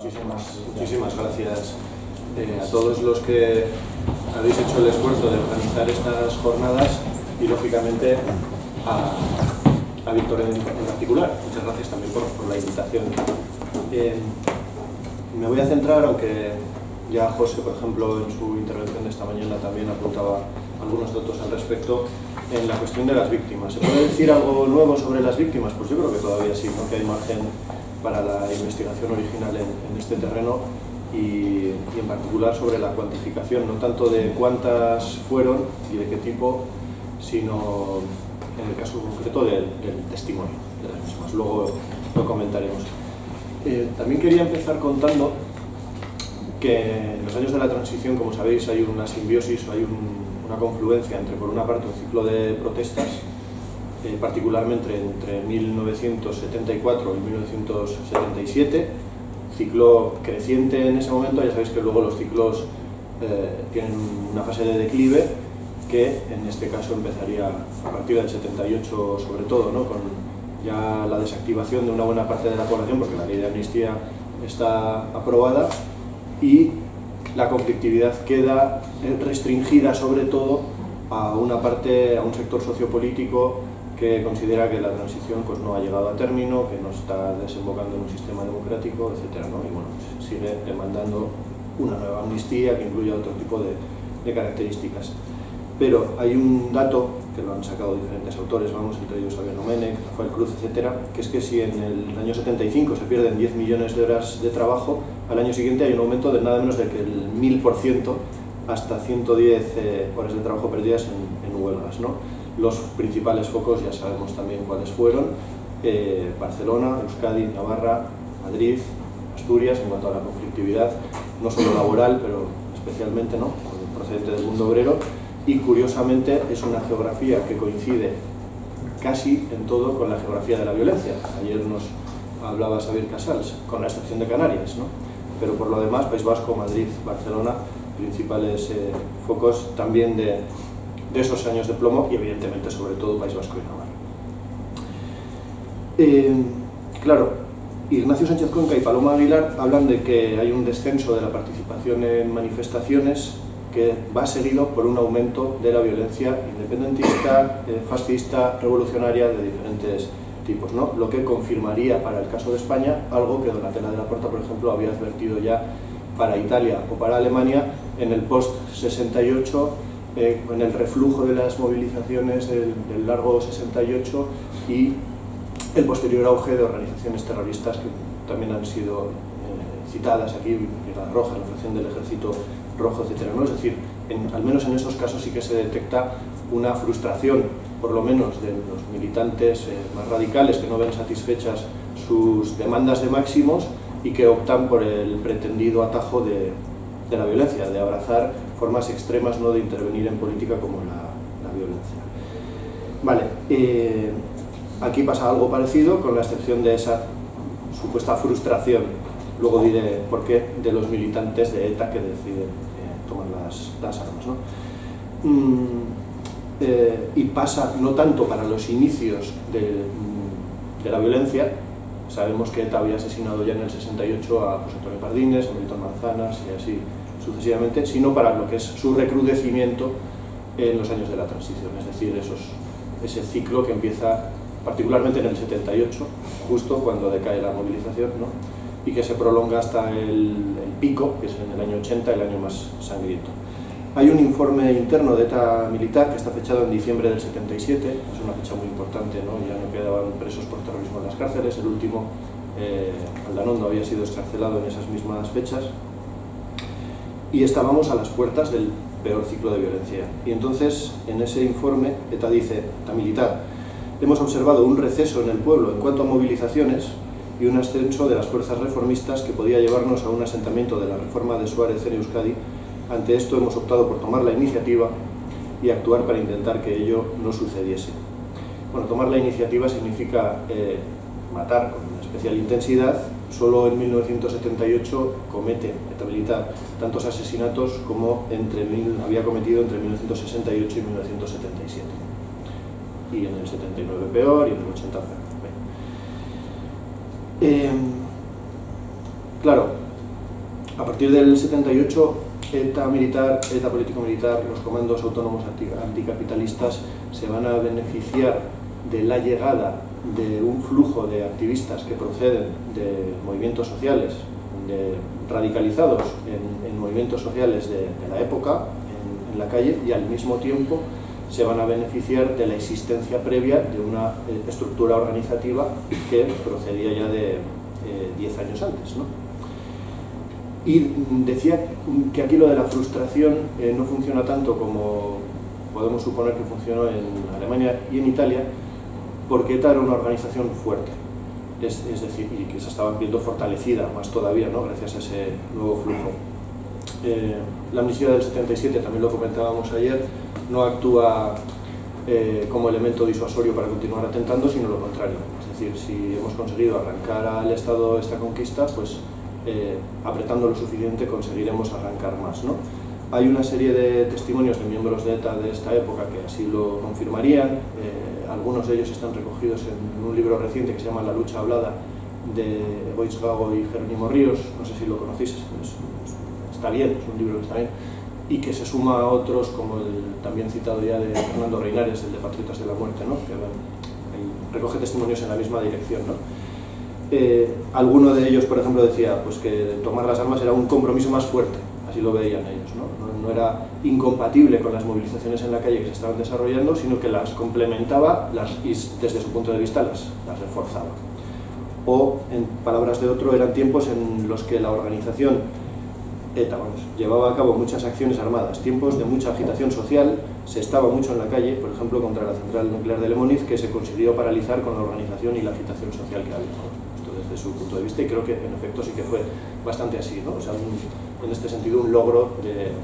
Muchísimas gracias a todos los que habéis hecho el esfuerzo de organizar estas jornadas y, lógicamente, a Víctor en particular. Muchas gracias también por la invitación. Me voy a centrar, aunque ya José, por ejemplo, en su intervención de esta mañana también apuntaba algunos datos al respecto, en la cuestión de las víctimas. ¿Se puede decir algo nuevo sobre las víctimas? Pues yo creo que todavía sí, porque hay margen para la investigación original en este terreno y en particular sobre la cuantificación, no tanto de cuántas fueron y de qué tipo, sino en el caso concreto del testimonio de las mismas. Luego lo comentaremos. También quería empezar contando que en los años de la transición, como sabéis, hay una simbiosis, hay una confluencia entre, por una parte, un ciclo de protestas, particularmente entre 1974 y 1977, ciclo creciente en ese momento. Ya sabéis que luego los ciclos tienen una fase de declive que en este caso empezaría a partir del 78 sobre todo, ¿no? Con ya la desactivación de una buena parte de la población, porque la ley de amnistía está aprobada y la conflictividad queda restringida sobre todo a una parte, a un sector sociopolítico que considera que la transición pues no ha llegado a término, que no está desembocando en un sistema democrático, etcétera, ¿no? Y bueno, pues sigue demandando una nueva amnistía que incluya otro tipo de características. Pero hay un dato que lo han sacado diferentes autores, vamos, entre ellos Xavier Domenech, Rafael Cruz, etcétera, que es que si en el año 75 se pierden 10 millones de horas de trabajo, al año siguiente hay un aumento de nada menos de que el 1000%, hasta 110 horas de trabajo perdidas en huelgas, ¿no? Los principales focos ya sabemos también cuáles fueron: Barcelona, Euskadi, Navarra, Madrid, Asturias, en cuanto a la conflictividad, no solo laboral, pero especialmente, ¿no?, procedente del mundo obrero. Y curiosamente es una geografía que coincide casi en todo con la geografía de la violencia. Ayer nos hablaba Xavier Casals, con la excepción de Canarias, ¿no? Pero por lo demás, País Vasco, Madrid, Barcelona, principales focos también de esos años de plomo, y evidentemente sobre todo País Vasco y Navarra. Claro, Ignacio Sánchez Cuenca y Paloma Aguilar hablan de que hay un descenso de la participación en manifestaciones que va seguido por un aumento de la violencia independentista, fascista, revolucionaria de diferentes tipos, ¿no? Lo que confirmaría para el caso de España algo que Donatella de la Porta, por ejemplo, había advertido ya para Italia o para Alemania en el post-68, en el reflujo de las movilizaciones del largo 68 y el posterior auge de organizaciones terroristas que también han sido citadas aquí, Brigada Roja, la fracción del Ejército Rojo, etcétera, ¿no? Es decir, al menos en esos casos sí que se detecta una frustración, por lo menos de los militantes más radicales, que no ven satisfechas sus demandas de máximos y que optan por el pretendido atajo de la violencia, de abrazar formas extremas, no de intervenir en política como la violencia. Vale, aquí pasa algo parecido, con la excepción de esa supuesta frustración, luego diré por qué, de los militantes de ETA que deciden tomar las armas, ¿no? Y pasa no tanto para los inicios de la violencia. Sabemos que ETA había asesinado ya en el 68 a José Antonio Pardines, a Milton Manzanas y así sucesivamente, sino para lo que es su recrudecimiento en los años de la transición, es decir, ese ciclo que empieza particularmente en el 78, justo cuando decae la movilización, ¿no?, y que se prolonga hasta el pico, que es en el año 80, el año más sangriento. Hay un informe interno de ETA militar que está fechado en diciembre del 77, es una fecha muy importante, ¿no? Ya no quedaban presos por terrorismo en las cárceles, el último, Aldanondo, había sido excarcelado en esas mismas fechas, y estábamos a las puertas del peor ciclo de violencia. Y entonces, en ese informe, ETA dice, ETA militar: hemos observado un receso en el pueblo en cuanto a movilizaciones y un ascenso de las fuerzas reformistas que podía llevarnos a un asentamiento de la reforma de Suárez en Euskadi. Ante esto hemos optado por tomar la iniciativa y actuar para intentar que ello no sucediese. Bueno, tomar la iniciativa significa matar con una especial intensidad. Solo en 1978 comete ETA militar tantos asesinatos como había cometido entre 1968 y 1977. Y en el 79 peor, y en el 80 peor. Claro, partir del 78, ETA militar, ETA político-militar, los comandos autónomos anticapitalistas se van a beneficiar de la llegada de un flujo de activistas que proceden de movimientos sociales, radicalizados en movimientos sociales de la época, en la calle, y al mismo tiempo se van a beneficiar de la existencia previa de una estructura organizativa que procedía ya de 10 años antes, ¿no? Y decía que aquí lo de la frustración no funciona tanto como podemos suponer que funcionó en Alemania y en Italia, porque ETA era una organización fuerte, es decir, y que se estaba viendo fortalecida más todavía, ¿no?, gracias a ese nuevo flujo. La amnistía del 77, también lo comentábamos ayer, no actúa como elemento disuasorio para continuar atentando, sino lo contrario. Es decir, si hemos conseguido arrancar al Estado esta conquista, pues apretando lo suficiente conseguiremos arrancar más, ¿no? Hay una serie de testimonios de miembros de ETA de esta época que así lo confirmarían. Algunos de ellos están recogidos en un libro reciente que se llama La lucha hablada, de Egoitz Gago y Jerónimo Ríos. No sé si lo conocéis, está bien, es un libro que está bien, y que se suma a otros como el también citado ya de Fernando Reinares, el de Patriotas de la Muerte, ¿no?, que recoge testimonios en la misma dirección, ¿no? Alguno de ellos, por ejemplo, decía pues, que tomar las armas era un compromiso más fuerte, así lo veían ellos, ¿no? No era incompatible con las movilizaciones en la calle que se estaban desarrollando, sino que las complementaba y desde su punto de vista las reforzaba. O, en palabras de otro, eran tiempos en los que la organización ETA llevaba a cabo muchas acciones armadas, tiempos de mucha agitación social, se estaba mucho en la calle, por ejemplo, contra la central nuclear de Lemoniz, que se consiguió paralizar con la organización y la agitación social que había, ¿no? Esto desde su punto de vista, y creo que en efecto sí que fue bastante así, ¿no? O sea, en este sentido, un logro de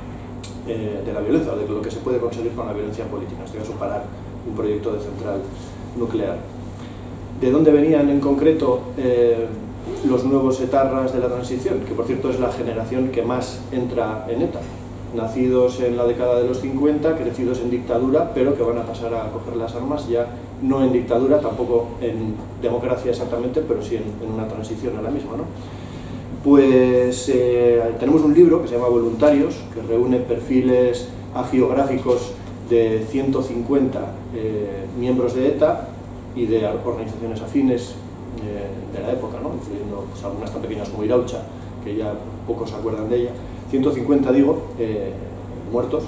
la violencia, o de lo que se puede conseguir con la violencia política, en este caso parar un proyecto de central nuclear. ¿De dónde venían en concreto los nuevos etarras de la transición? Que por cierto es la generación que más entra en ETA, nacidos en la década de los 50, crecidos en dictadura, pero que van a pasar a coger las armas ya no en dictadura, tampoco en democracia exactamente, pero sí en una transición a la misma, ¿no? Pues tenemos un libro que se llama Voluntarios, que reúne perfiles agiográficos de 150 miembros de ETA y de organizaciones afines de la época, ¿no?, incluyendo pues, algunas tan pequeñas como Iraucha, que ya pocos se acuerdan de ella. 150, digo, muertos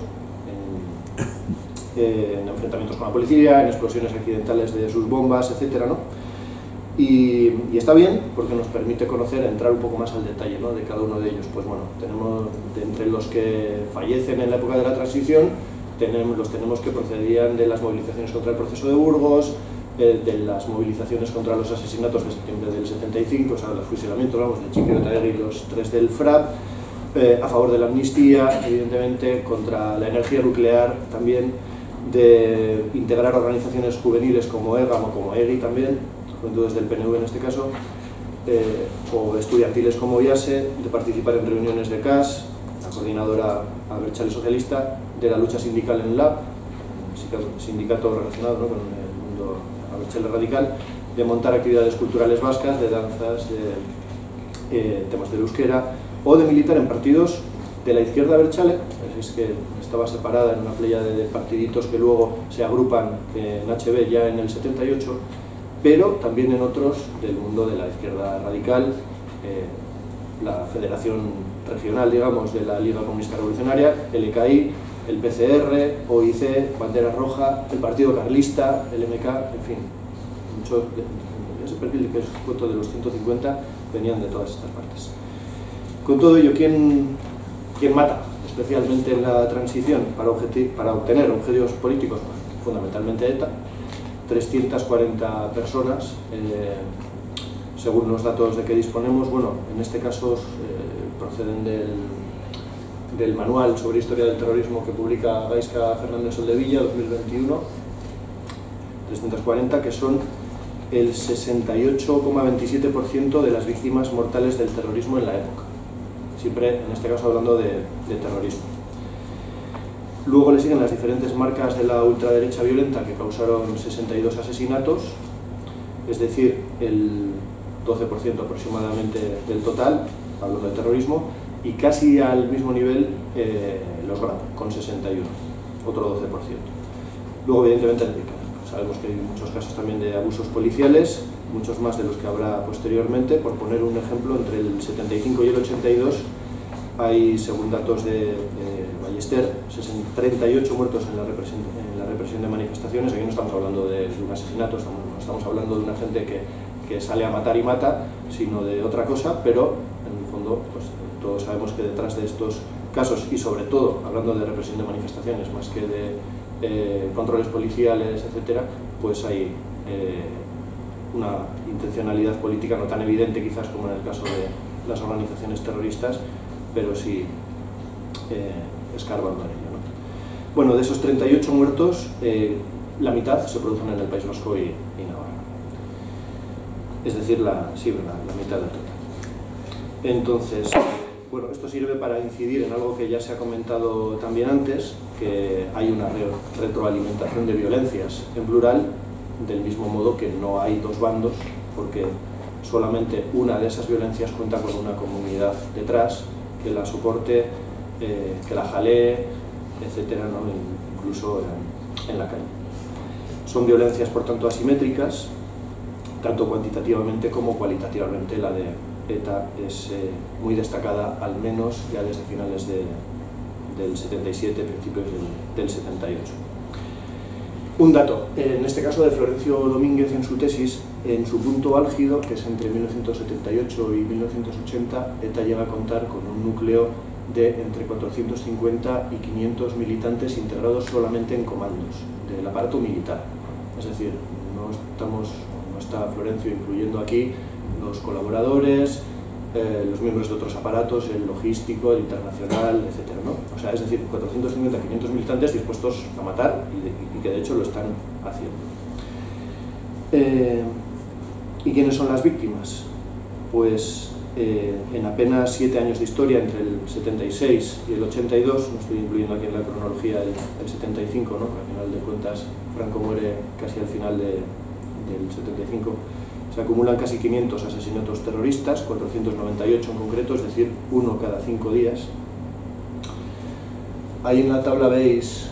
en enfrentamientos con la policía, en explosiones accidentales de sus bombas, etcétera, ¿no? Y está bien porque nos permite conocer, entrar un poco más al detalle, ¿no?, de cada uno de ellos. Pues bueno, tenemos entre los que fallecen en la época de la transición, los tenemos que procedían de las movilizaciones contra el proceso de Burgos, de las movilizaciones contra los asesinatos de septiembre del 75, o sea, los fusilamientos, vamos, de Txiki Otaegi y los 3 del FRAP, a favor de la amnistía, evidentemente, contra la energía nuclear también, de integrar organizaciones juveniles como EGAM o como EGI también, juventudes del PNV en este caso, o estudiantiles como IASE, de participar en reuniones de CAS, la coordinadora Abertzale socialista, de la lucha sindical en LAB, sindicato relacionado, ¿no?, con el mundo Abertzale radical, de montar actividades culturales vascas, de danzas, de temas del euskera, o de militar en partidos de la izquierda Abertzale, es que estaba separada en una playa de partiditos que luego se agrupan en HB ya en el 78, pero también en otros del mundo de la izquierda radical, la Federación Regional, digamos, de la Liga Comunista Revolucionaria, el EKI, el PCR, OIC, Bandera Roja, el Partido Carlista, el MK, en fin, mucho de ese perfil que es foto de los 150 venían de todas estas partes. Con todo ello, ¿quién mata? Especialmente en la transición para obtener objetivos políticos, fundamentalmente ETA, 340 personas, según los datos de que disponemos. Bueno, en este caso proceden del manual sobre historia del terrorismo que publica Gaizka Fernández Soldevilla, 2021, 340, que son el 68,27% de las víctimas mortales del terrorismo en la época. Siempre, en este caso, hablando de terrorismo. Luego le siguen las diferentes marcas de la ultraderecha violenta que causaron 62 asesinatos, es decir, el 12% aproximadamente del total, hablando de terrorismo, y casi al mismo nivel los Grapo, con 61, otro 12%. Luego, evidentemente, sabemos que hay muchos casos también de abusos policiales, muchos más de los que habrá posteriormente. Por poner un ejemplo, entre el 75 y el 82 hay, según datos de Ballester, 38 muertos en la represión de manifestaciones. Aquí no estamos hablando de un asesinato, no estamos hablando de una gente que sale a matar y mata, sino de otra cosa, pero en el fondo pues, todos sabemos que detrás de estos casos, y sobre todo hablando de represión de manifestaciones más que de controles policiales, etcétera, pues hay una intencionalidad política no tan evidente quizás como en el caso de las organizaciones terroristas, pero sí escarbando en ello, ¿no? Bueno, de esos 38 muertos, la mitad se producen en el País Vasco y Navarra. Es decir, la mitad del total. Entonces, bueno, esto sirve para incidir en algo que ya se ha comentado también antes, que hay una retroalimentación de violencias en plural, del mismo modo que no hay dos bandos, porque solamente una de esas violencias cuenta con una comunidad detrás que la soporte, que la jalee, etcétera, ¿no? Incluso en la calle. Son violencias, por tanto, asimétricas, tanto cuantitativamente como cualitativamente. La de ETA es muy destacada, al menos ya desde finales del 77, principios del 78. Un dato, en este caso de Florencio Domínguez en su tesis, en su punto álgido, que es entre 1978 y 1980, ETA llega a contar con un núcleo de entre 450 y 500 militantes integrados solamente en comandos del aparato militar. Es decir, no está Florencio incluyendo aquí los colaboradores, los miembros de otros aparatos, el logístico, el internacional, etcétera, ¿no? O sea, es decir, 450 500 militantes dispuestos a matar y que de hecho lo están haciendo. ¿Y quiénes son las víctimas? Pues en apenas 7 años de historia, entre el 76 y el 82, no estoy incluyendo aquí en la cronología el 75, ¿no? Al final de cuentas, Franco muere casi al final del 75, se acumulan casi 500 asesinatos terroristas, 498 en concreto, es decir, uno cada 5 días. Ahí en la tabla veis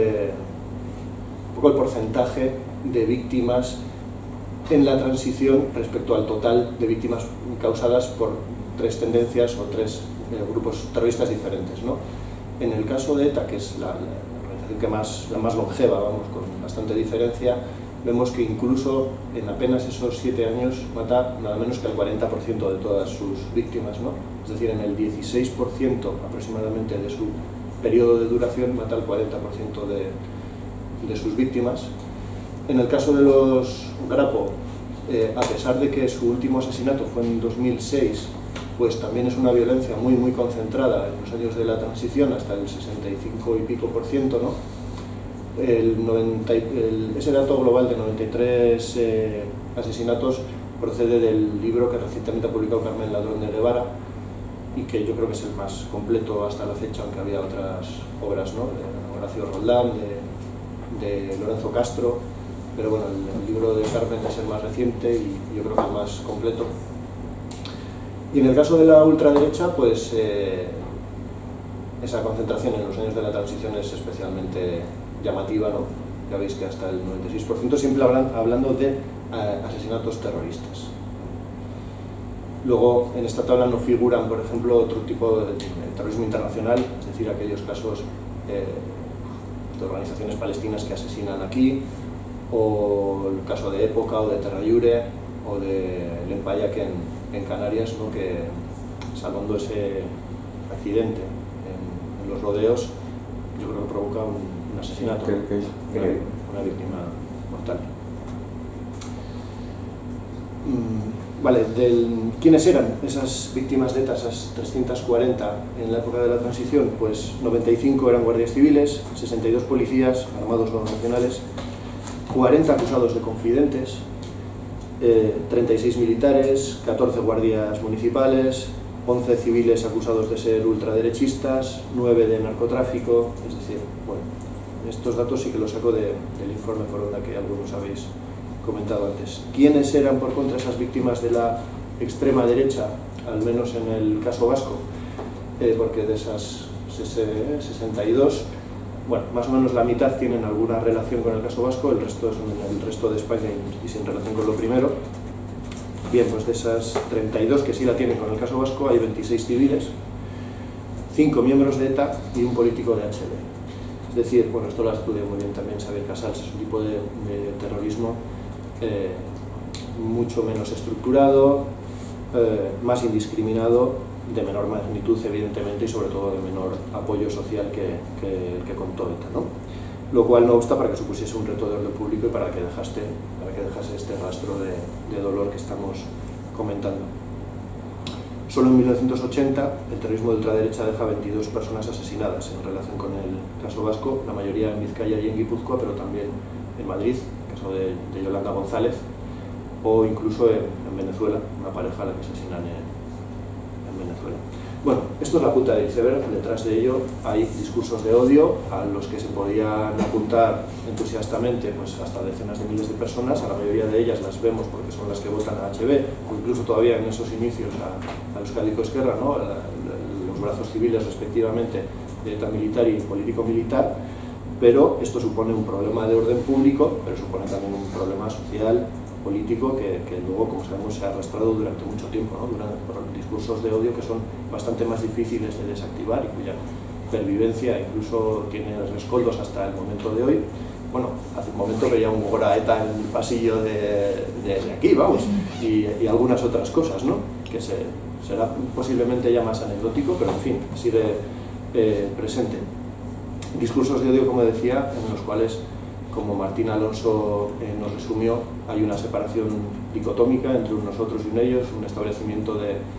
un poco el porcentaje de víctimas en la transición respecto al total de víctimas causadas por 3 tendencias o 3 grupos terroristas diferentes, ¿no? En el caso de ETA, que es la organización la más longeva, vamos, con bastante diferencia, vemos que incluso en apenas esos 7 años mata nada menos que el 40% de todas sus víctimas, ¿no? Es decir, en el 16% aproximadamente de su periodo de duración mata el 40% de sus víctimas. En el caso de los Grapo, a pesar de que su último asesinato fue en 2006, pues también es una violencia muy muy concentrada en los años de la transición, hasta el 65 y pico %, ¿no? Ese dato global de 93 asesinatos procede del libro que recientemente ha publicado Carmen Ladrón de Guevara y que yo creo que es el más completo hasta la fecha, aunque había otras obras, ¿no? De Horacio Roldán, de Lorenzo Castro, pero bueno, el libro de Carmen es el más reciente y yo creo que el más completo. Y en el caso de la ultraderecha, pues esa concentración en los años de la transición es especialmente llamativa, ¿no? Ya veis que hasta el 96% siempre hablando de asesinatos terroristas. Luego, en esta tabla no figuran, por ejemplo, otro tipo de terrorismo internacional, es decir, aquellos casos de organizaciones palestinas que asesinan aquí, o el caso de Época, o de Terrayure, o de Lempayac en Canarias, ¿no? Que, salvando ese accidente en los rodeos, yo creo que provoca un asesinato, una víctima mortal. Vale, ¿quiénes eran esas víctimas de ETA, esas 340 en la época de la transición? Pues 95 eran guardias civiles, 62 policías, armados o nacionales, 40 acusados de confidentes, 36 militares, 14 guardias municipales, 11 civiles acusados de ser ultraderechistas, 9 de narcotráfico, es decir, bueno, estos datos sí que los saco del informe Foronda que algunos habéis comentado antes. ¿Quiénes eran, por contra, esas víctimas de la extrema derecha, al menos en el caso vasco? porque de esas 62, bueno, más o menos la mitad tienen alguna relación con el caso vasco, el resto son en el resto de España y sin relación con lo primero. Bien, pues de esas 32 que sí la tienen con el caso vasco, hay 26 civiles, 5 miembros de ETA y un político de HB. Es decir, bueno, esto lo ha estudiado muy bien también Xavier Casals, es un tipo de terrorismo mucho menos estructurado, más indiscriminado, de menor magnitud evidentemente y sobre todo de menor apoyo social que contó ETA, ¿no? Lo cual no obsta para que supusiese un reto de orden público y para que dejase este rastro de dolor que estamos comentando. Solo en 1980 el terrorismo de ultraderecha deja 22 personas asesinadas en relación con el caso vasco, la mayoría en Vizcaya y en Guipúzcoa, pero también en Madrid, el caso de Yolanda González, o incluso en Venezuela, una pareja a la que asesinan en Venezuela. Bueno, esto es la punta del iceberg, detrás de ello hay discursos de odio a los que se podían apuntar entusiastamente pues hasta decenas de miles de personas, a la mayoría de ellas las vemos porque son las que votan a HB, o incluso todavía en esos inicios a Euskadiko Ezkerra, ¿no? Los brazos civiles respectivamente de ETA militar y político-militar, pero esto supone un problema de orden público, pero supone también un problema social, político, que luego, como sabemos, se ha arrastrado durante mucho tiempo, ¿no? Por discursos de odio que son bastante más difíciles de desactivar y cuya pervivencia incluso tiene rescoldos hasta el momento de hoy. Bueno, hace un momento veía un Gora ETA en el pasillo de aquí, vamos, y algunas otras cosas, ¿no? Que será posiblemente ya más anecdótico, pero en fin, sigue presente. Discursos de odio, como decía, en los cuales, como Martín Alonso nos resumió, hay una separación dicotómica entre un nosotros y un ellos, un establecimiento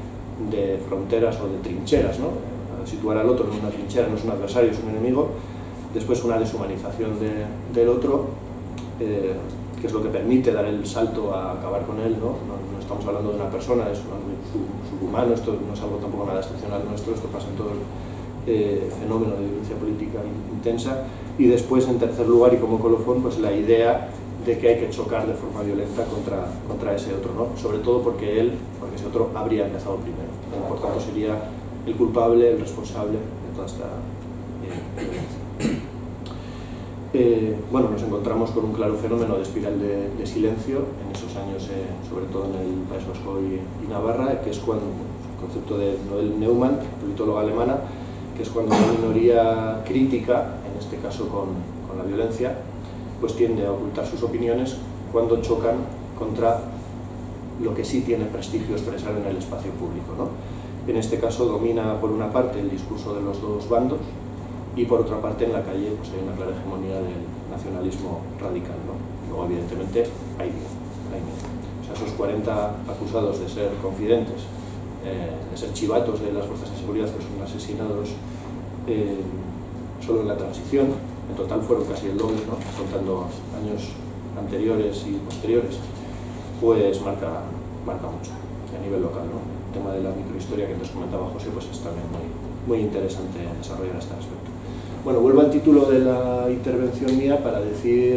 de fronteras o de trincheras, ¿no? Situar al otro en una trinchera no es un adversario, es un enemigo. Después una deshumanización del otro, que es lo que permite dar el salto a acabar con él, ¿no? No estamos hablando de una persona, es un subhumano, esto no es algo tampoco nada excepcional nuestro, esto pasa en todo el fenómeno de violencia política intensa. Y después, en tercer lugar y como colofón, pues la idea de que hay que chocar de forma violenta contra ese otro, ¿no? Sobre todo porque ese otro habría empezado primero, y por tanto sería el culpable, el responsable de toda esta violencia. Bueno, nos encontramos con un claro fenómeno de espiral de silencio en esos años, sobre todo en el País Vasco y Navarra, que es cuando, el concepto de Noel Neumann, politóloga alemana, que es cuando una minoría crítica, en este caso con la violencia, pues tiende a ocultar sus opiniones cuando chocan contra lo que sí tiene prestigio expresar en el espacio público, ¿no? En este caso domina por una parte el discurso de los dos bandos y por otra parte en la calle pues hay una clara hegemonía del nacionalismo radical, ¿no? Luego evidentemente hay miedo. O sea, esos 40 acusados de ser confidentes, de ser chivatos de las fuerzas de seguridad que son asesinados solo en la transición, en total fueron casi el doble, ¿no? Contando años anteriores y posteriores, pues marca mucho a nivel local, ¿no? El tema de la microhistoria que antes comentaba José pues es también muy interesante desarrollar este aspecto. Bueno, vuelvo al título de la intervención mía para decir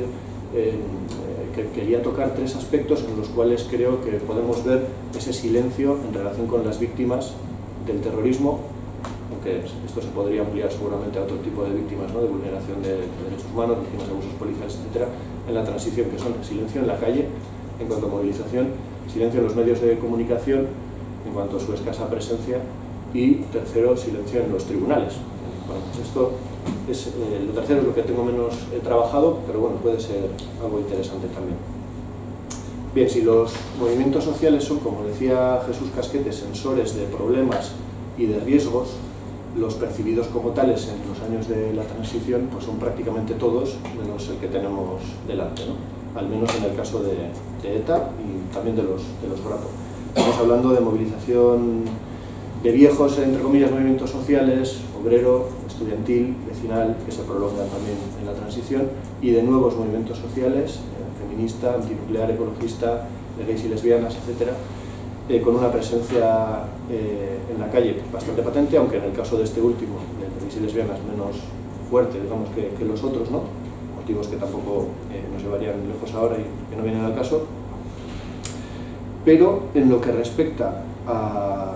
que quería tocar tres aspectos en los cuales creo que podemos ver ese silencio en relación con las víctimas del terrorismo, aunque esto se podría ampliar seguramente a otro tipo de víctimas, ¿no? De vulneración de derechos humanos, víctimas de abusos policiales, etc., en la transición, que son silencio en la calle en cuanto a movilización, silencio en los medios de comunicación en cuanto a su escasa presencia y, tercero, silencio en los tribunales. Bueno, pues esto es, lo tercero es lo que tengo menos trabajado, pero bueno, puede ser algo interesante también. Bien, si los movimientos sociales son, como decía Jesús Casquete, sensores de problemas y de riesgos, los percibidos como tales en los años de la transición pues son prácticamente todos, menos el que tenemos delante, ¿no? Al menos en el caso de ETA y también de los Grapo. Estamos hablando de movilización de viejos, entre comillas, movimientos sociales, obrero, estudiantil, vecinal, que se prolongan también en la transición, y de nuevos movimientos sociales, feminista, antinuclear, ecologista, de gays y lesbianas, etcétera, con una presencia en la calle bastante patente, aunque en el caso de este último, de gays y lesbianas, menos fuerte, digamos, que los otros, ¿no? Motivos que tampoco nos llevarían lejos ahora y que no vienen al caso. Pero en lo que respecta a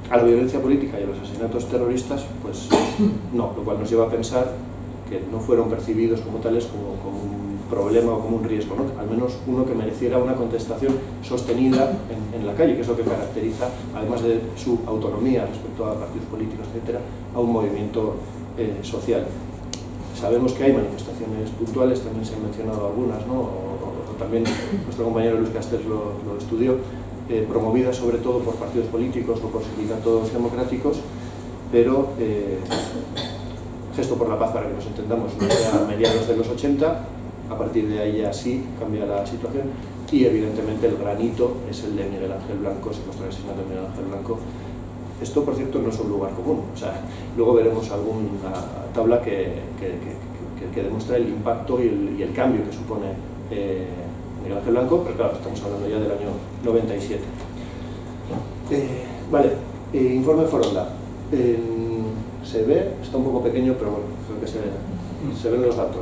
a la violencia política y a los asesinatos terroristas, pues no, lo cual nos lleva a pensar que no fueron percibidos como tales como un problema o como un riesgo, ¿no? Al menos uno que mereciera una contestación sostenida en la calle, que es lo que caracteriza, además de su autonomía respecto a partidos políticos, etcétera, a un movimiento social. Sabemos que hay manifestaciones puntuales, también se han mencionado algunas, ¿no? O también nuestro compañero Luis Castells lo estudió, promovidas sobre todo por partidos políticos o por sindicatos democráticos, pero Gesto por la Paz, para que nos entendamos, no sea a mediados de los 80, a partir de ahí ya sí cambia la situación, y evidentemente el granito es el de Miguel Ángel Blanco, secuestro y asesinato de Miguel Ángel Blanco. Esto, por cierto, no es un lugar común, o sea, luego veremos alguna tabla que demuestra el impacto y el cambio que supone Miguel Ángel Blanco, pero claro, estamos hablando ya del año 97. Vale, informe Foronda. Se ve, está un poco pequeño, pero bueno, creo que se ven los datos,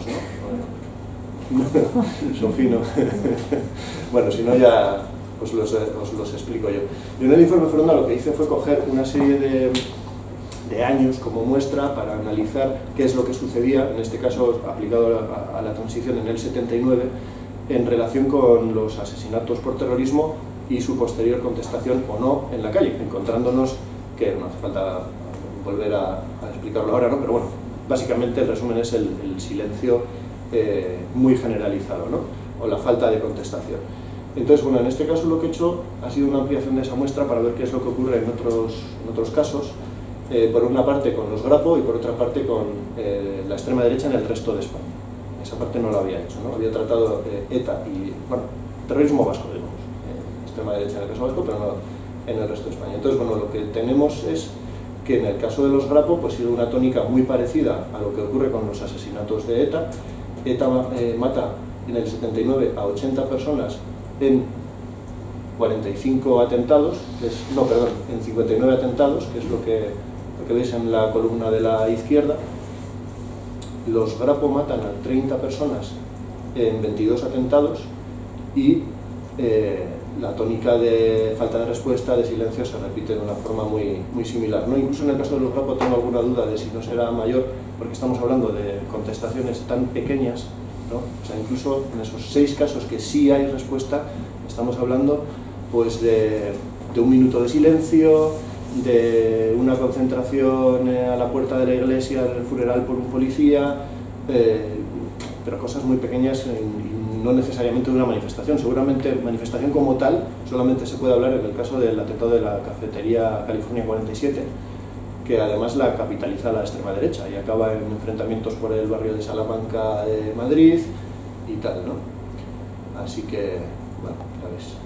¿no? Sofino. Bueno, si no ya os los explico yo. Yo en el informe Foronda lo que hice fue coger una serie de años como muestra para analizar qué es lo que sucedía, en este caso aplicado a la transición en el 79, en relación con los asesinatos por terrorismo y su posterior contestación o no en la calle, encontrándonos, que no hace falta volver a explicarlo ahora, ¿no? Pero bueno, básicamente el resumen es el silencio muy generalizado, ¿no? O la falta de contestación. Entonces, bueno, en este caso lo que he hecho ha sido una ampliación de esa muestra para ver qué es lo que ocurre en otros casos, por una parte con los Grapo y por otra parte con la extrema derecha en el resto de España. Esa parte no la había hecho, ¿no? Había tratado ETA y, bueno, terrorismo vasco, digamos, extrema derecha en el caso vasco, pero no en el resto de España. Entonces, bueno, lo que tenemos es que en el caso de los Grapo pues sigue una tónica muy parecida a lo que ocurre con los asesinatos de ETA. ETA mata en el 79 a 80 personas en 45 atentados, en 59 atentados, que es lo que veis en la columna de la izquierda. Los Grapo matan a 30 personas en 22 atentados y la tónica de falta de respuesta, de silencio, se repite de una forma muy similar, ¿no? Incluso en el caso de los Grapo tengo alguna duda de si no será mayor, porque estamos hablando de contestaciones tan pequeñas, ¿no? O sea, incluso en esos 6 casos que sí hay respuesta, estamos hablando pues de 1 minuto de silencio, de una concentración a la puerta de la iglesia, del funeral por un policía, pero cosas muy pequeñas y no necesariamente de una manifestación. Seguramente manifestación como tal solamente se puede hablar en el caso del atentado de la cafetería California 47, que además la capitaliza la extrema derecha y acaba en enfrentamientos por el barrio de Salamanca de Madrid y tal, ¿no? Así que, bueno, ya ves.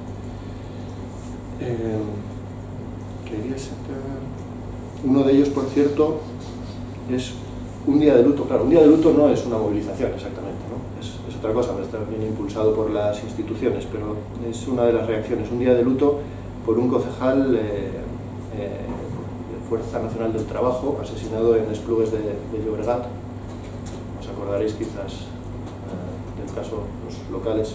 Quería sacar... Uno de ellos, por cierto, es un día de luto. Claro, un día de luto no es una movilización exactamente, ¿no? Es otra cosa, está bien impulsado por las instituciones, pero es una de las reacciones. Un día de luto por un concejal de Fuerza Nacional del Trabajo, asesinado en Esplugues de Llobregat. Os acordaréis quizás del caso, los locales.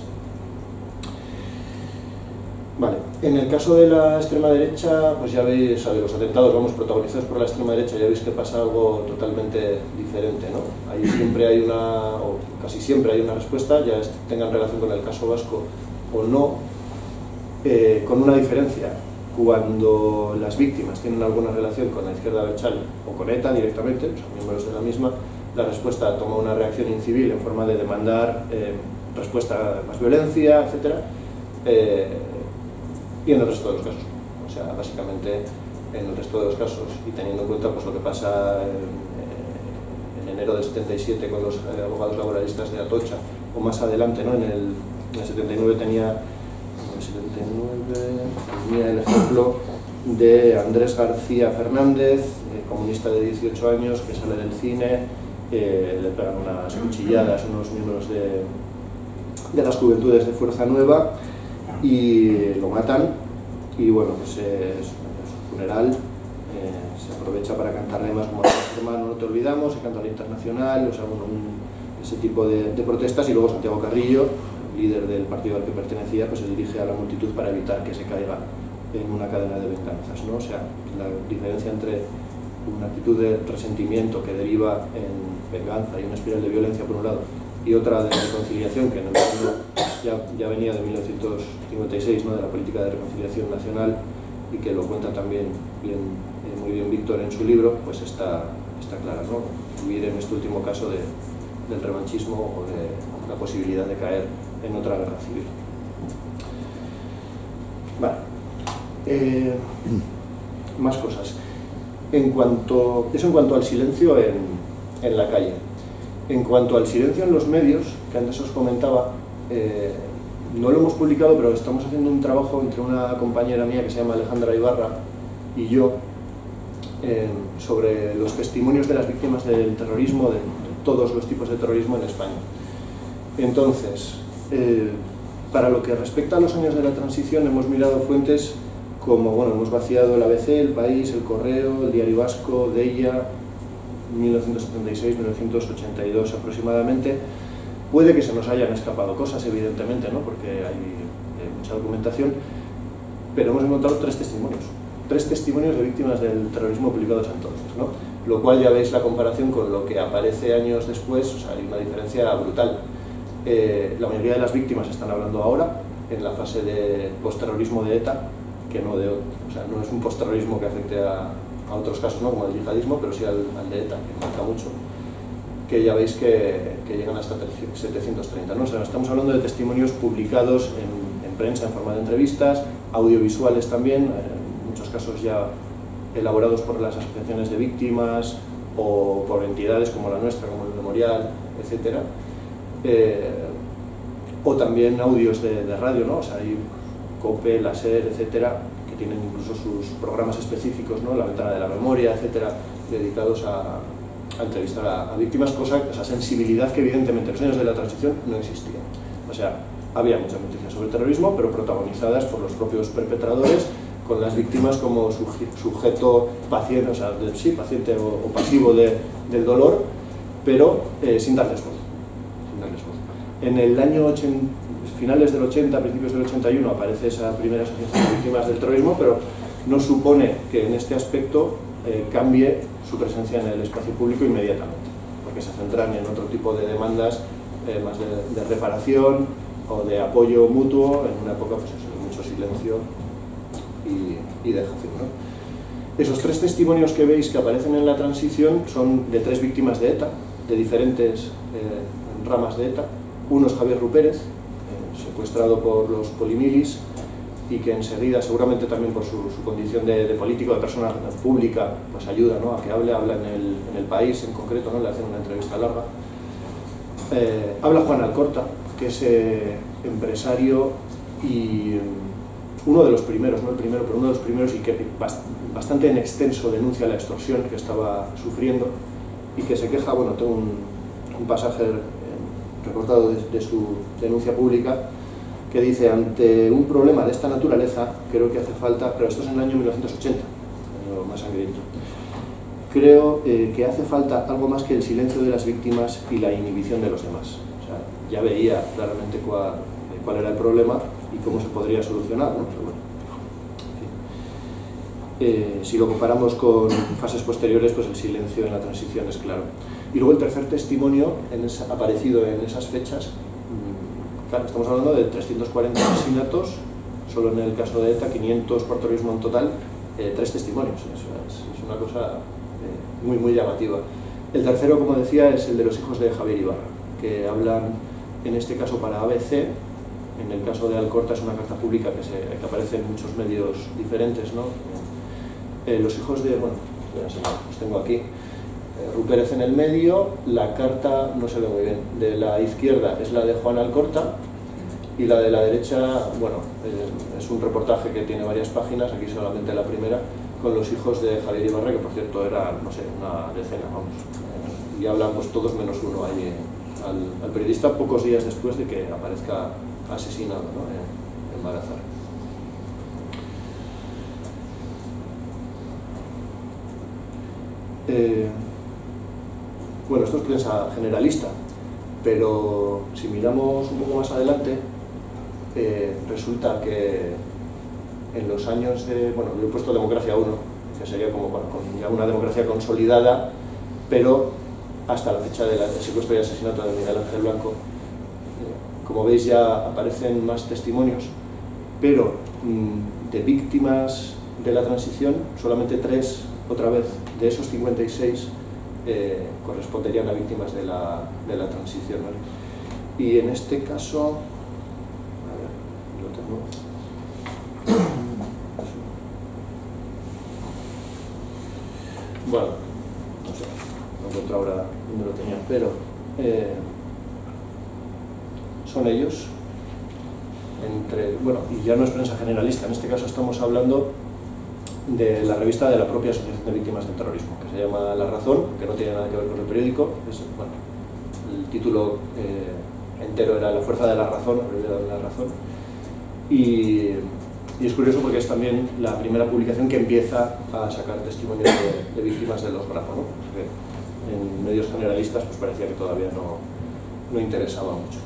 Vale, en el caso de la extrema derecha, pues ya veis, de los atentados, vamos, protagonizados por la extrema derecha, ya veis que pasa algo totalmente diferente, ¿no? Ahí siempre hay o casi siempre hay una respuesta, ya tengan relación con el caso vasco o no, con una diferencia. Cuando las víctimas tienen alguna relación con la izquierda abertzale o con ETA directamente, son miembros de la misma, la respuesta toma una reacción incivil en forma de demandar respuesta más violencia, etc. Y en el resto de los casos, o sea, básicamente en el resto de los casos, y teniendo en cuenta pues lo que pasa en enero del 77 con los abogados laboralistas de Atocha, o más adelante, ¿no? En el 79 tenía el ejemplo de Andrés García Fernández, comunista de 18 años, que sale del cine, le pegan unas cuchilladas unos miembros de las Juventudes de Fuerza Nueva y lo matan, y bueno, pues su funeral se aprovecha para cantar lemas como hermano, no te olvidamos, se canta la Internacional, o sea, bueno, ese tipo de protestas, y luego Santiago Carrillo, líder del partido al que pertenecía, pues se dirige a la multitud para evitar que se caiga en una cadena de venganzas, ¿no? O sea, la diferencia entre una actitud de resentimiento que deriva en venganza y una espiral de violencia por un lado, y otra de reconciliación, que en el fondo ya venía de 1956, ¿no? De la política de reconciliación nacional, y que lo cuenta también muy bien Víctor en su libro, pues está clara, ¿no? Huir en este último caso del revanchismo o de la posibilidad de caer en otra guerra civil. Vale. Más cosas. Eso en cuanto al silencio en la calle. En cuanto al silencio en los medios, que antes os comentaba, no lo hemos publicado, pero estamos haciendo un trabajo entre una compañera mía que se llama Alejandra Ibarra y yo sobre los testimonios de las víctimas del terrorismo, de todos los tipos de terrorismo en España. Entonces, para lo que respecta a los años de la transición, hemos mirado fuentes como, bueno, hemos vaciado el ABC, El País, El Correo, El Diario Vasco, Deia, 1976, 1982 aproximadamente. Puede que se nos hayan escapado cosas, evidentemente, ¿no? Porque hay mucha documentación, pero hemos encontrado tres testimonios de víctimas del terrorismo publicados entonces, ¿no? Lo cual ya veis la comparación con lo que aparece años después, o sea, hay una diferencia brutal. La mayoría de las víctimas están hablando ahora, en la fase de postterrorismo de ETA, que no de, o sea, no es un postterrorismo que afecte a otros casos, ¿no? Como el yihadismo, pero sí al de ETA, que marca mucho, que ya veis que llegan hasta 730, ¿no? O sea, estamos hablando de testimonios publicados en prensa en forma de entrevistas, audiovisuales también, en muchos casos ya elaborados por las asociaciones de víctimas o por entidades como la nuestra, como el Memorial, etc. O también audios de radio, ¿no? O sea, hay COPE, la SER, etcétera, que tienen incluso sus programas específicos, ¿no? La Ventana de la Memoria, etcétera, dedicados a entrevistar a víctimas, esa sensibilidad que evidentemente en los años de la transición no existía. O sea, había muchas noticias sobre el terrorismo, pero protagonizadas por los propios perpetradores, con las víctimas como sujeto paciente, o sea, sí, paciente o pasivo del dolor, pero sin darles voz. En el año finales del 80, principios del 81, aparece esa primera asociación de víctimas del terrorismo, pero no supone que en este aspecto cambie su presencia en el espacio público inmediatamente, porque se centran en otro tipo de demandas más de reparación o de apoyo mutuo en una época pues, de mucho silencio y dejación, ¿no? Esos tres testimonios que veis que aparecen en la transición son de tres víctimas de ETA, de diferentes ramas de ETA. Uno es Javier Rupérez, secuestrado por los polimilis, y que enseguida, seguramente también por su condición de político, de persona pública, pues ayuda, ¿no? A que habla en el País en concreto, ¿no? Le hacen una entrevista larga. Habla Juan Alcorta, que es empresario y uno de los primeros, no el primero, pero uno de los primeros, y que bastante en extenso denuncia la extorsión que estaba sufriendo y que se queja. Bueno, tengo un pasaje recortado de su denuncia pública que dice: ante un problema de esta naturaleza, creo que hace falta, pero esto es en el año 1980, año más sangriento, creo que hace falta algo más que el silencio de las víctimas y la inhibición de los demás. O sea, ya veía claramente cuál era el problema y cómo se podría solucionar, ¿no? Pero bueno, en fin. Si lo comparamos con fases posteriores, pues el silencio en la transición es claro. Y luego el tercer testimonio aparecido en esas fechas. Claro, estamos hablando de 340 asesinatos, solo en el caso de ETA, 500 por terrorismo en total, 3 testimonios. Es una cosa muy, muy llamativa. El tercero, como decía, es el de los hijos de Javier Ibarra, que hablan, en este caso para ABC, en el caso de Alcorta es una carta pública que aparece en muchos medios diferentes, ¿no? Los hijos de, bueno, los tengo aquí. Rupérez en el medio, la carta no se ve muy bien, de la izquierda es la de Juan Alcorta y la de la derecha, bueno, es un reportaje que tiene varias páginas, aquí solamente la primera, con los hijos de Javier Ibarra, que por cierto era, no sé, una decena, vamos, y hablan pues todos menos uno ahí al periodista pocos días después de que aparezca asesinado, ¿no? En Marazar. Bueno, esto es prensa generalista, pero si miramos un poco más adelante, resulta que en los años de, bueno, yo he puesto democracia 1, que sería como, bueno, con ya una democracia consolidada, pero hasta la fecha del secuestro y asesinato de Miguel Ángel Blanco. Como veis, ya aparecen más testimonios, pero de víctimas de la transición, solamente 3, otra vez, de esos 56 corresponderían a víctimas de la transición, ¿vale? Y en este caso, a ver, lo tengo. Bueno, no sé, no encuentro ahora dónde lo tenía, pero son ellos, bueno, y ya no es prensa generalista, en este caso estamos hablando de la revista de la propia Asociación de Víctimas del Terrorismo, que se llama La Razón, que no tiene nada que ver con el periódico. Bueno, el título entero era La Fuerza de la Razón, la brevedad de la razón, y es curioso porque es también la primera publicación que empieza a sacar testimonios de víctimas de los Grapo, ¿no? Porque en medios generalistas pues parecía que todavía no interesaba mucho.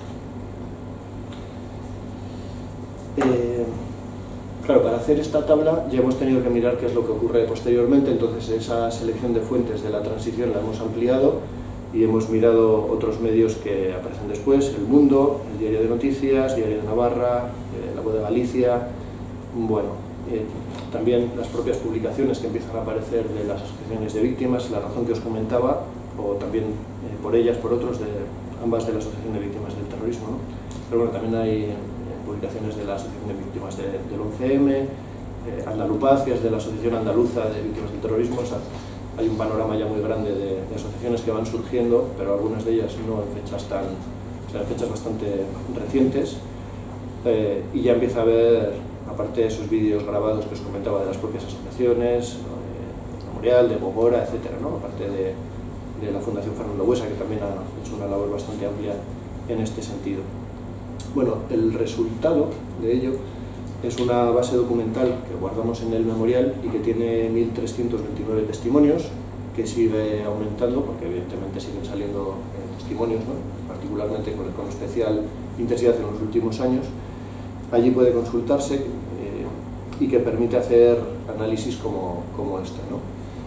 Claro, para hacer esta tabla ya hemos tenido que mirar qué es lo que ocurre posteriormente, entonces esa selección de fuentes de la transición la hemos ampliado y hemos mirado otros medios que aparecen después: El Mundo, el Diario de Noticias, Diario de Navarra, La Voz de Galicia, bueno, también las propias publicaciones que empiezan a aparecer de las asociaciones de víctimas, La Razón que os comentaba, o también por ellas, por otros, ambas de la Asociación de Víctimas del Terrorismo, ¿no? Pero bueno, también hay publicaciones de la Asociación de Víctimas del 11M, Andalupaz, que es de la Asociación Andaluza de Víctimas del Terrorismo. O sea, hay un panorama ya muy grande de asociaciones que van surgiendo, pero algunas de ellas no en fechas en fechas bastante recientes, y ya empieza a haber, aparte de esos vídeos grabados que os comentaba de las propias asociaciones, de Memorial, de Gogora, etcétera, ¿no? Aparte de la Fundación Fernando Buesa, que también ha hecho una labor bastante amplia en este sentido. Bueno, el resultado de ello es una base documental que guardamos en el memorial y que tiene 1.329 testimonios, que sigue aumentando porque evidentemente siguen saliendo testimonios, ¿no? Particularmente con especial intensidad en los últimos años. Allí puede consultarse y que permite hacer análisis como este, ¿no?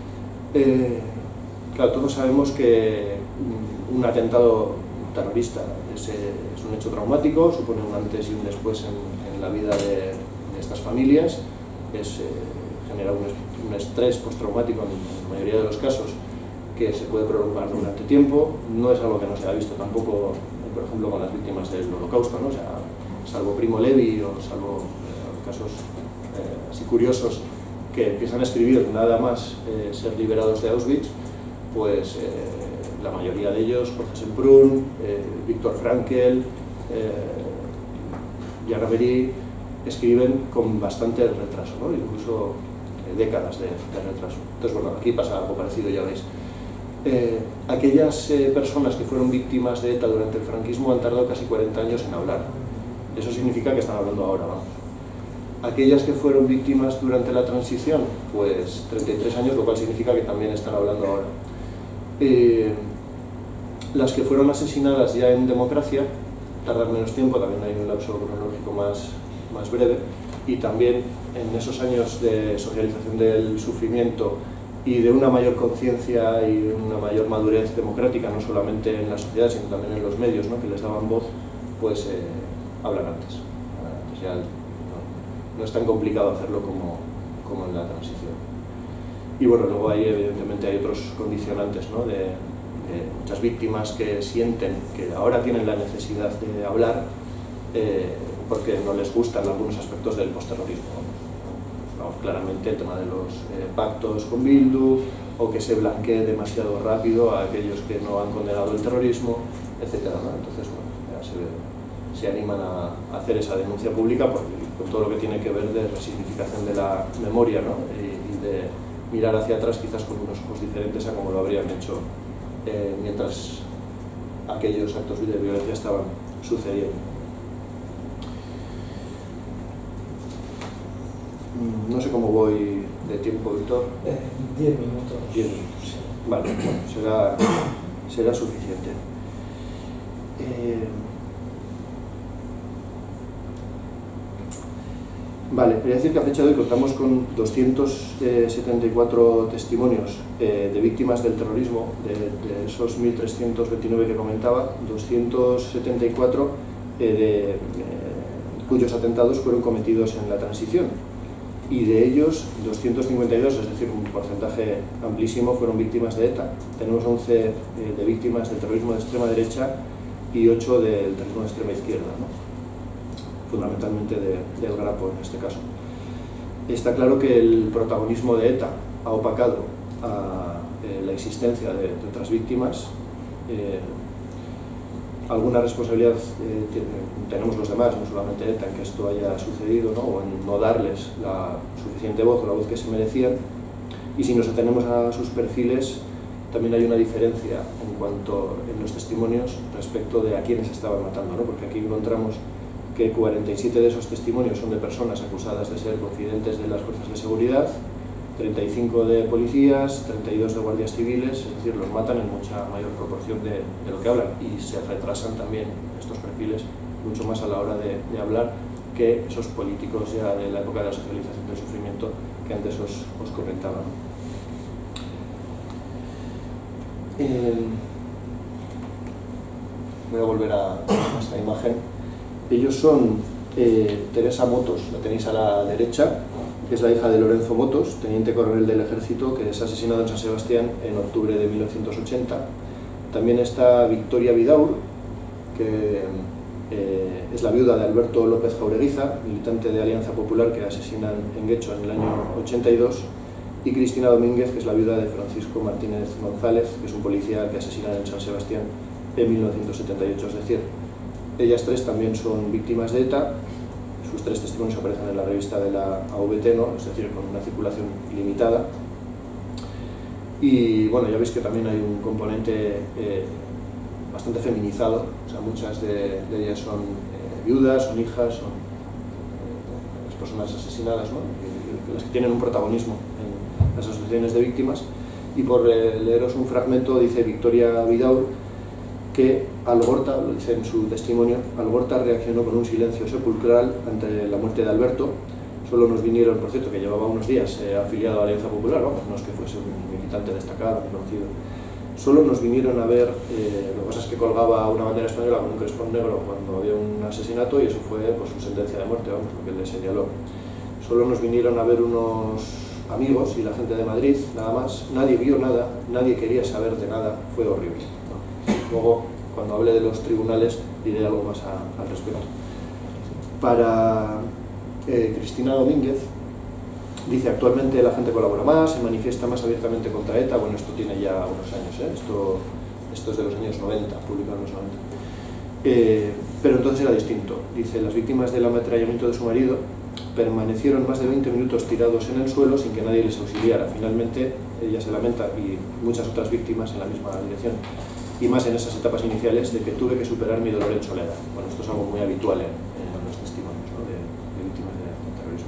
Claro, todos sabemos que un atentado terrorista es un hecho traumático, supone un antes y un después en la vida de estas familias, genera un estrés postraumático en la mayoría de los casos, que se puede prolongar durante tiempo. No es algo que no se ha visto tampoco, por ejemplo, con las víctimas del Holocausto, ¿no? O sea, salvo Primo Levi o salvo casos así curiosos que empiezan a escribir nada más ser liberados de Auschwitz, pues la mayoría de ellos, Jorge Semprún, Víctor Frankl, Jan Avery, escriben con bastante retraso, ¿no? Incluso décadas de retraso. Entonces, bueno, aquí pasa algo parecido, ya veis. Aquellas personas que fueron víctimas de ETA durante el franquismo han tardado casi 40 años en hablar. Eso significa que están hablando ahora, vamos. Aquellas que fueron víctimas durante la transición, pues 33 años, lo cual significa que también están hablando ahora. Las que fueron asesinadas ya en democracia tardan menos tiempo, también hay un lapso cronológico más breve, y también en esos años de socialización del sufrimiento y de una mayor conciencia y una mayor madurez democrática, no solamente en la sociedad, sino también en los medios, ¿no? Que les daban voz, pues hablan antes. Ya no es tan complicado hacerlo como en la transición. Y bueno, luego ahí evidentemente hay otros condicionantes, ¿no? de muchas víctimas que sienten que ahora tienen la necesidad de hablar porque no les gustan algunos aspectos del postterrorismo. Vamos, claramente el tema de los pactos con Bildu, o que se blanquee demasiado rápido a aquellos que no han condenado el terrorismo, etcétera, ¿no? Entonces, bueno, ya se animan a hacer esa denuncia pública con todo lo que tiene que ver de resignificación de la memoria, ¿no? Y de mirar hacia atrás quizás con unos ojos diferentes a como lo habrían hecho mientras aquellos actos de violencia estaban sucediendo. No sé cómo voy de tiempo, Víctor. 10 minutos. 10 minutos. Sí. Vale, bueno, será suficiente. Vale, quería decir que a fecha de hoy contamos con 274 testimonios de víctimas del terrorismo, de esos 1.329 que comentaba, 274 cuyos atentados fueron cometidos en la transición, y de ellos 252, es decir, un porcentaje amplísimo, fueron víctimas de ETA. Tenemos 11 de víctimas del terrorismo de extrema derecha y 8 del terrorismo de extrema izquierda, ¿no? Fundamentalmente del Grapo en este caso. Está claro que el protagonismo de ETA ha opacado a la existencia de otras víctimas. Alguna responsabilidad tenemos los demás, no solamente ETA, en que esto haya sucedido, ¿no? O en no darles la suficiente voz o la voz que se merecían. Y si nos atenemos a sus perfiles, también hay una diferencia en cuanto en los testimonios respecto de a quiénes estaban matando, ¿no? Porque aquí encontramos que 47 de esos testimonios son de personas acusadas de ser confidentes de las fuerzas de seguridad, 35 de policías, 32 de guardias civiles, es decir, los matan en mucha mayor proporción de lo que hablan, y se retrasan también estos perfiles mucho más a la hora de hablar que esos políticos ya de la época de la socialización del sufrimiento que antes os comentaba, ¿no? Voy a volver a esta imagen. Ellos son Teresa Motos, la tenéis a la derecha, que es la hija de Lorenzo Motos, teniente coronel del ejército, que es asesinado en San Sebastián en octubre de 1980. También está Victoria Vidaur, que es la viuda de Alberto López Jaureguiza, militante de Alianza Popular, que asesinan en Guecho en el año 82, y Cristina Domínguez, que es la viuda de Francisco Martínez González, que es un policía que asesinan en San Sebastián en 1978. Es decir, ellas tres también son víctimas de ETA. Sus tres testimonios aparecen en la revista de la AVT, ¿no? Es decir, con una circulación limitada. Y bueno, ya veis que también hay un componente bastante feminizado, o sea, muchas de ellas son viudas, son hijas, son las personas asesinadas, ¿no? Las que tienen un protagonismo en las asociaciones de víctimas. Y por leeros un fragmento, dice Victoria Vidaur que Algorta, lo dice en su testimonio, Algorta reaccionó con un silencio sepulcral ante la muerte de Alberto. Solo nos vinieron, por cierto, que llevaba unos días afiliado a la Alianza Popular, vamos, no es que fuese un militante destacado, conocido. Solo nos vinieron a ver, lo que pasa es que colgaba una bandera española con un crespón negro cuando había un asesinato, y eso fue pues, su sentencia de muerte, vamos, lo que le señaló. Solo nos vinieron a ver unos amigos y la gente de Madrid, nada más. Nadie vio nada, nadie quería saber de nada, fue horrible. Luego, cuando hable de los tribunales, diré algo más al respecto. Para Cristina Domínguez, dice, actualmente la gente colabora más, se manifiesta más abiertamente contra ETA. Bueno, esto tiene ya unos años, esto es de los años 90, publicado en los 90. Pero entonces era distinto. Dice, las víctimas del ametrallamiento de su marido permanecieron más de 20 minutos tirados en el suelo sin que nadie les auxiliara. Finalmente, ella se lamenta, y muchas otras víctimas en la misma dirección, y más en esas etapas iniciales, de que tuve que superar mi dolor en soledad. Bueno, esto es algo muy habitual en los testimonios, ¿no? de víctimas de terrorismo.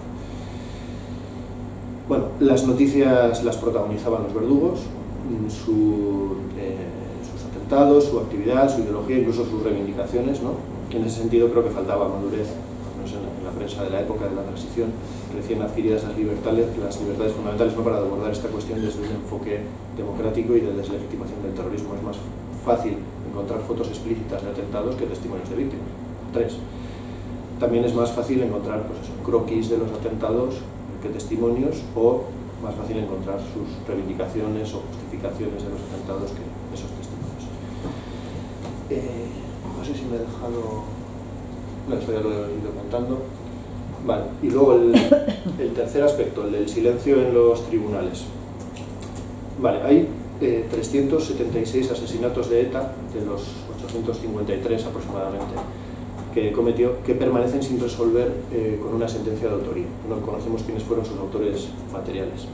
Bueno, las noticias las protagonizaban los verdugos, sus atentados, su actividad, su ideología, incluso sus reivindicaciones, ¿no? En ese sentido creo que faltaba madurez, no sé, en la prensa de la época de la transición, recién adquiridas las libertades fundamentales, ¿no? Para abordar esta cuestión desde un enfoque democrático y de deslegitimación del terrorismo. Es más fácil encontrar fotos explícitas de atentados que testimonios de víctimas. 3. También es más fácil encontrar pues eso, croquis de los atentados que testimonios, o más fácil encontrar sus reivindicaciones o justificaciones de los atentados que esos testimonios. No sé si me he dejado... No, esto ya lo he ido contando. Vale, y luego el tercer aspecto, el del silencio en los tribunales. Vale, hay 376 asesinatos de ETA, de los 853 aproximadamente, que cometió, que permanecen sin resolver con una sentencia de autoría. No conocemos quiénes fueron sus autores materiales.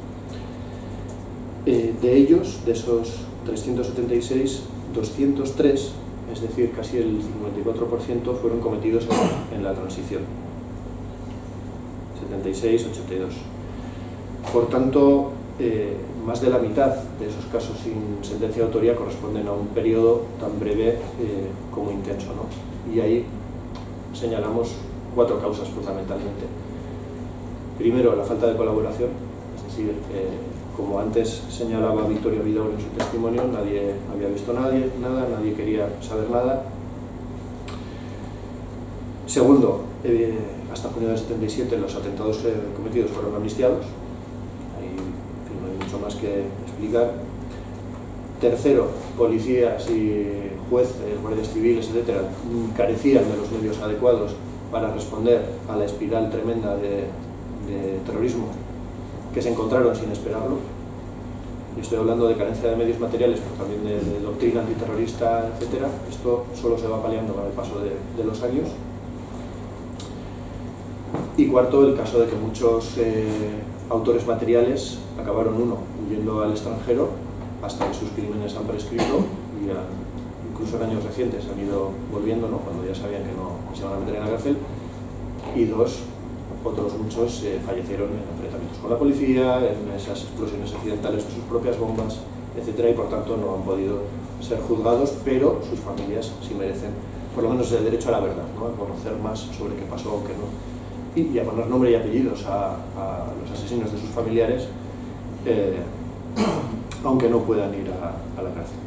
De ellos, de esos 376, 203, es decir, casi el 54%, fueron cometidos en la transición. 76, 82. Por tanto, más de la mitad de esos casos sin sentencia de autoría corresponden a un periodo tan breve como intenso, ¿no? Y ahí señalamos 4 causas fundamentalmente. Primero, la falta de colaboración, es decir, como antes señalaba Victoria Vidal en su testimonio, nadie había visto nada, nadie quería saber nada. Segundo, hasta junio del 77 los atentados cometidos fueron amnistiados, ahí no hay mucho más que explicar. Tercero, policías y jueces, guardias civiles, etcétera, carecían de los medios adecuados para responder a la espiral tremenda de terrorismo que se encontraron sin esperarlo. Y estoy hablando de carencia de medios materiales, pero también de doctrina antiterrorista, etcétera. Esto solo se va paliando con el paso de los años. Y cuarto, el caso de que muchos autores materiales acabaron, uno, huyendo al extranjero hasta que sus crímenes han prescrito y incluso en años recientes han ido volviendo, ¿no?, cuando ya sabían que no se iban a meter en la cárcel, y dos, otros muchos fallecieron en enfrentamientos con la policía, en esas explosiones accidentales de sus propias bombas, etcétera, y por tanto no han podido ser juzgados, pero sus familias sí merecen por lo menos el derecho a la verdad, ¿no?, a conocer más sobre qué pasó o qué no, y a poner nombre y apellidos a los asesinos de sus familiares, aunque no puedan ir a la cárcel.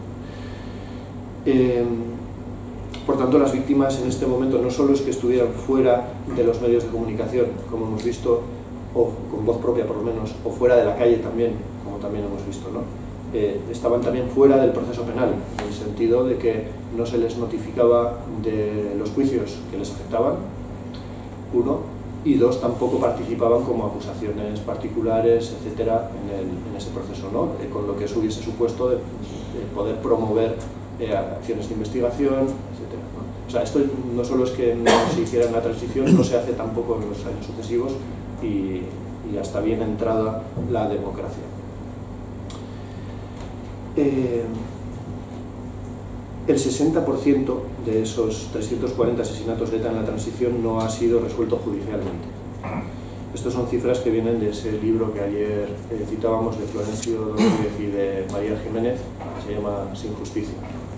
Por tanto, las víctimas en este momento no solo es que estuvieran fuera de los medios de comunicación, como hemos visto, o con voz propia por lo menos, o fuera de la calle también, como también hemos visto, ¿no? Estaban también fuera del proceso penal, en el sentido de que no se les notificaba de los juicios que les afectaban, uno, y dos, tampoco participaban como acusaciones particulares, etcétera, en ese proceso, ¿no? Con lo que eso hubiese supuesto de poder promover acciones de investigación, etcétera, ¿no? O sea, esto no solo es que no se hiciera en la transición, no se hace tampoco en los años sucesivos y hasta bien entrada la democracia. El 60% de esos 340 asesinatos de ETA en la transición no ha sido resuelto judicialmente. Estas son cifras que vienen de ese libro que ayer citábamos, de Florencio Rodríguez y de María Jiménez, que se llama Sin Justicia.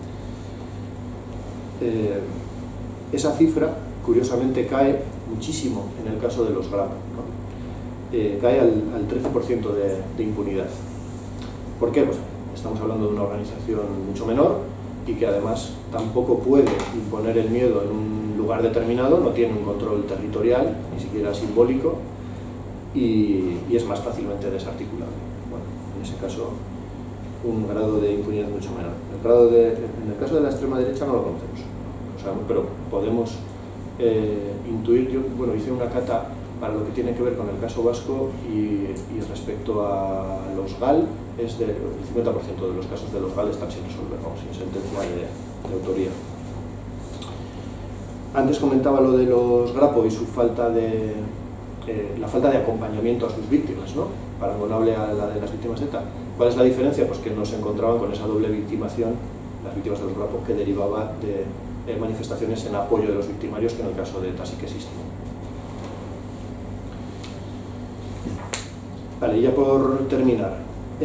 Esa cifra, curiosamente, cae muchísimo en el caso de los Grapo, ¿no? Cae al 13% de impunidad. ¿Por qué? Pues estamos hablando de una organización mucho menor, y que además tampoco puede imponer el miedo en un lugar determinado, no tiene un control territorial, ni siquiera simbólico, y es más fácilmente desarticulable. Bueno, en ese caso, un grado de impunidad mucho menor. En el caso de la extrema derecha no lo conocemos, o sea, pero podemos intuir. Yo, bueno, hice una cata para lo que tiene que ver con el caso vasco y respecto a los GAL, es del 50% de los casos de los GAL están sin resolver, vamos, sin sentencia de autoría. Antes comentaba lo de los Grapo y su falta la falta de acompañamiento a sus víctimas, ¿no?, parangonable a la de las víctimas de ETA. ¿Cuál es la diferencia? Pues que no se encontraban con esa doble victimación, las víctimas de los Grapo, que derivaba de manifestaciones en apoyo de los victimarios, que en el caso de ETA sí que existían. Vale, ya por terminar,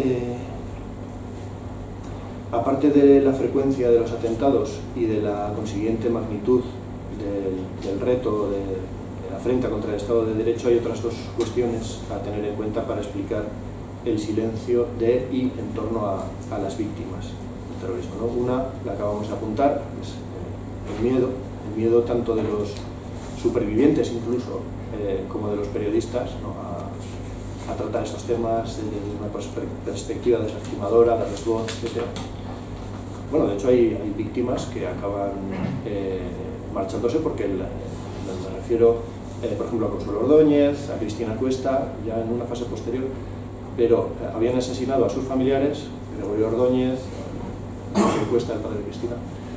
aparte de la frecuencia de los atentados y de la consiguiente magnitud del reto de la afrenta contra el Estado de Derecho, hay otras dos cuestiones a tener en cuenta para explicar el silencio de y en torno a las víctimas del terrorismo, ¿no? Una, la acabamos de apuntar, es el miedo tanto de los supervivientes incluso, como de los periodistas, ¿no?, a tratar estos temas desde una perspectiva desestimadora, darles voz, etc. Bueno, de hecho hay víctimas que acaban marchándose porque, me refiero, por ejemplo, a Consuelo Ordóñez, a Cristina Cuesta, ya en una fase posterior, pero habían asesinado a sus familiares, Gregorio Ordóñez, Cuesta, el padre de Cristina,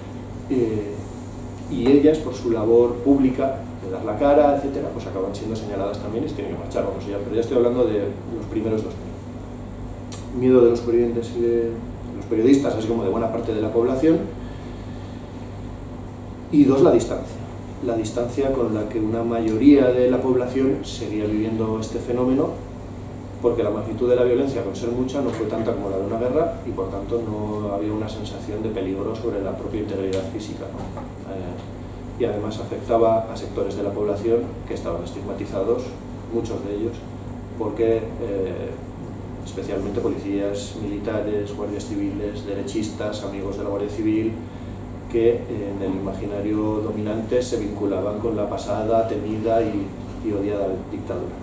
y ellas, por su labor pública, de dar la cara, etcétera, pues acaban siendo señaladas también y se tienen que marchar, vamos, pero ya estoy hablando de los primeros 2000. Miedo de los supervivientes y de los periodistas, así como de buena parte de la población. Y dos, la distancia con la que una mayoría de la población seguía viviendo este fenómeno, porque la magnitud de la violencia, con ser mucha, no fue tanta como la de una guerra, y por tanto no había una sensación de peligro sobre la propia integridad física, ¿no? Y además afectaba a sectores de la población que estaban estigmatizados, muchos de ellos, porque especialmente policías militares, guardias civiles, derechistas, amigos de la Guardia Civil, que en el imaginario dominante se vinculaban con la pasada, temida y odiada dictadura.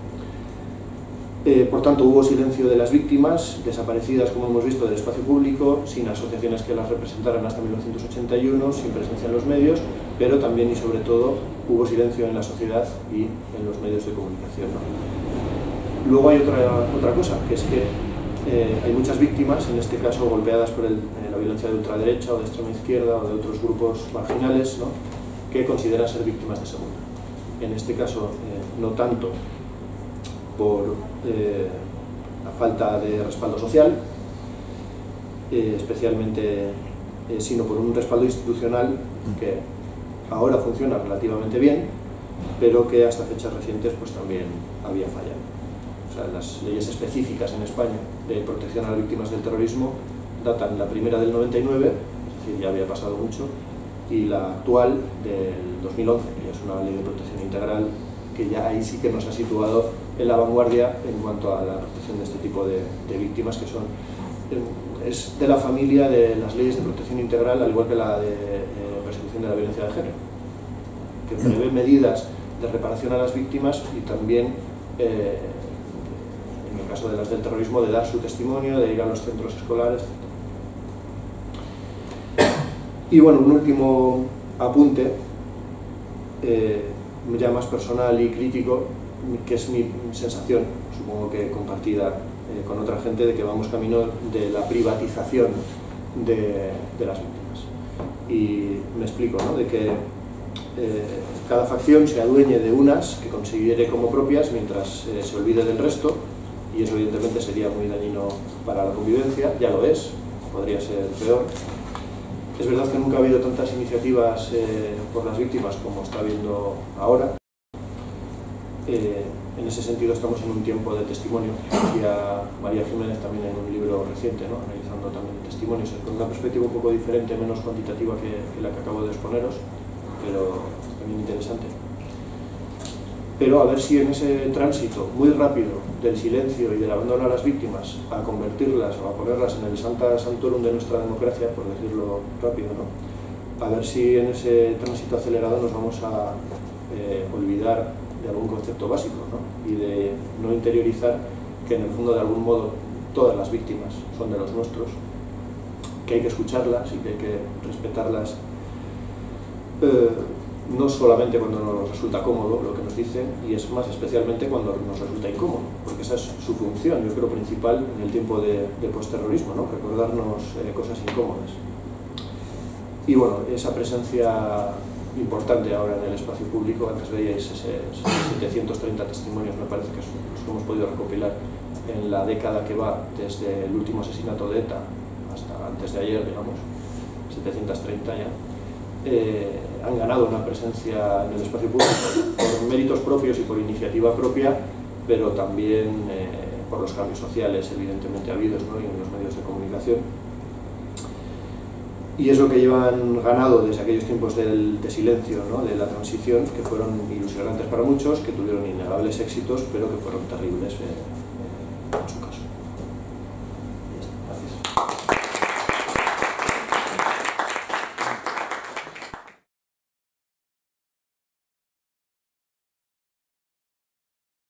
Por tanto, hubo silencio de las víctimas, desaparecidas, como hemos visto, del espacio público, sin asociaciones que las representaran hasta 1981, sin presencia en los medios, pero también y sobre todo hubo silencio en la sociedad y en los medios de comunicación, ¿no? Luego hay otra cosa, que es que hay muchas víctimas, en este caso golpeadas por la violencia de ultraderecha o de extrema izquierda o de otros grupos marginales, ¿no?, que consideran ser víctimas de segunda. En este caso, no tanto por la falta de respaldo social, especialmente, sino por un respaldo institucional que ahora funciona relativamente bien, pero que hasta fechas recientes pues también había fallado. O sea, las leyes específicas en España de protección a las víctimas del terrorismo datan la primera del 99, es decir, ya había pasado mucho, y la actual del 2011, que ya es una ley de protección integral, que ya ahí sí que nos ha situado en la vanguardia en cuanto a la protección de este tipo de víctimas, que es de la familia de las leyes de protección integral, al igual que la de persecución de la violencia de género, que prevé medidas de reparación a las víctimas y también, en el caso de las del terrorismo, de dar su testimonio, de ir a los centros escolares, etc. Y bueno, un último apunte, ya más personal y crítico, que es mi sensación, supongo que compartida con otra gente, de que vamos camino de la privatización de las víctimas. Y me explico, ¿no?, de que cada facción se adueñe de unas que considere como propias mientras se olvide del resto, y eso evidentemente sería muy dañino para la convivencia, ya lo es, podría ser peor. Es verdad que nunca ha habido tantas iniciativas por las víctimas como está habiendo ahora. En ese sentido estamos en un tiempo de testimonio. Decía María Jiménez también en un libro reciente, ¿no?, analizando también testimonios con una perspectiva un poco diferente, menos cuantitativa que la que acabo de exponeros, pero también interesante. Pero a ver si en ese tránsito muy rápido del silencio y del abandono a las víctimas a convertirlas o a ponerlas en el Sancta Sanctorum de nuestra democracia, por decirlo rápido, ¿no?, a ver si en ese tránsito acelerado nos vamos a olvidar de algún concepto básico, ¿no?, y de no interiorizar que en el fondo, de algún modo, todas las víctimas son de los nuestros, que hay que escucharlas y que hay que respetarlas, no solamente cuando nos resulta cómodo lo que nos dicen, y es más especialmente cuando nos resulta incómodo, porque esa es su función, yo creo, principal en el tiempo de postterrorismo, ¿no?, recordarnos cosas incómodas. Y bueno, esa presencia importante ahora en el espacio público, antes veíais 730 testimonios, me parece que los que hemos podido recopilar en la década que va desde el último asesinato de ETA hasta antes de ayer, digamos, 730 ya, han ganado una presencia en el espacio público por méritos propios y por iniciativa propia, pero también por los cambios sociales evidentemente habidos, ¿no?, y en los medios de comunicación. Y es lo que llevan ganado desde aquellos tiempos de silencio, ¿no?, de la transición, que fueron ilusionantes para muchos, que tuvieron innegables éxitos, pero que fueron terribles en su caso.